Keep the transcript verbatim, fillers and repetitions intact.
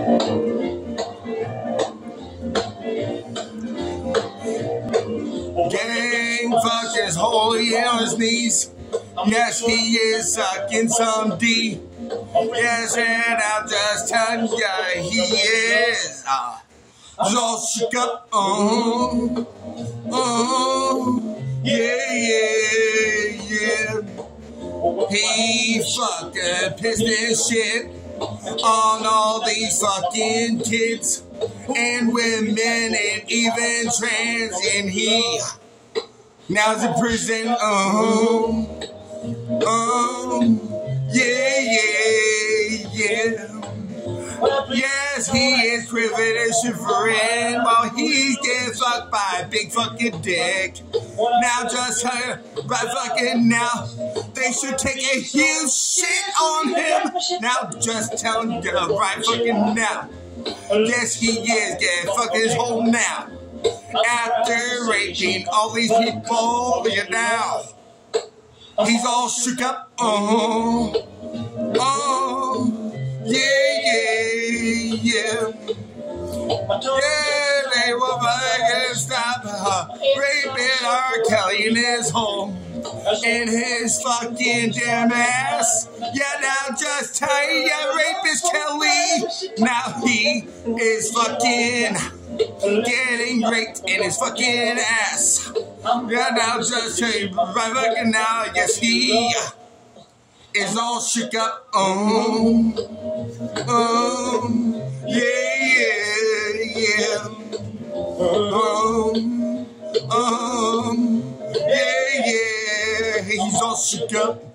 Gang fuckers holy on his knees. Yes, he is sucking some D. Yes, and I'll just tell ya he is. Uh, all shook up. Uh, uh, yeah, yeah, yeah. He fucking pissed his shit on all these fucking kids and women and even trans, and he now's in prison. Um, um, yeah, yeah, yeah. Yes, he is privileged and friend while he's getting fucked by a big fucking dick. Now just uh, right fucking now, they should take a huge shit on him. Now just telling you right fucking now. Yes, he is getting fucked his hole now. After raping all these people, you now. He's all shook up. Oh, oh, yeah, yeah, yeah. Yeah, they were fucking stop uh, raping R. Kelly in his home. In his fucking damn ass. Yeah, now just tell you, rapist Kelly. Now he is fucking getting raped in his fucking ass. Yeah, now just tell you, right fucking now, yes, he is all shook up. Um, um, yeah, yeah, yeah. Um, um, yeah, yeah. He's all shook up.